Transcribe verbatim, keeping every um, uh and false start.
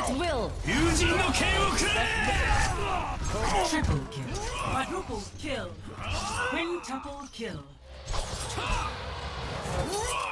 against will. 友人の剣をくれ Triple kill. Quadruple kill. Quintuple kill.